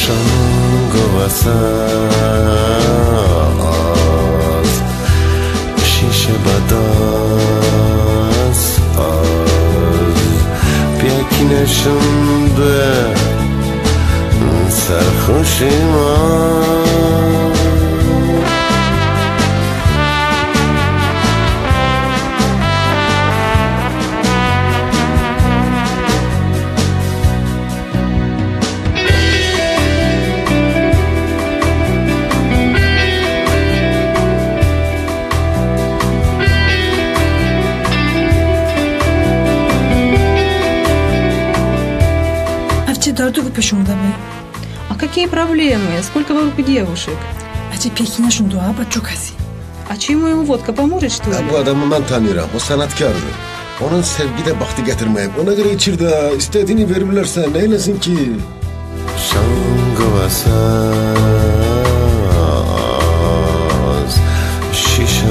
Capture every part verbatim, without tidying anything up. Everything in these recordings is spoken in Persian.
شنگ و وساز شیشه بداز آز پیکی نشون به سرخوشی ما Дорогу почему давай? А какие проблемы? Сколько вокруг девушек? А теперь кинашун дуа бачукаси. А чему ему водка поможет, что ли? Bu adamı ben tanıyorum. O sanatkardı. Onun sevgide baktı getirmeyip. Ona göre içirdi. İstediğini verirlerse neylesin ki? شنگ و وساز شیشه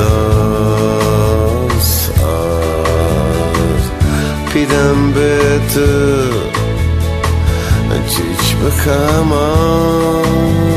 بداز آز پیدم به تو چیچ بخماز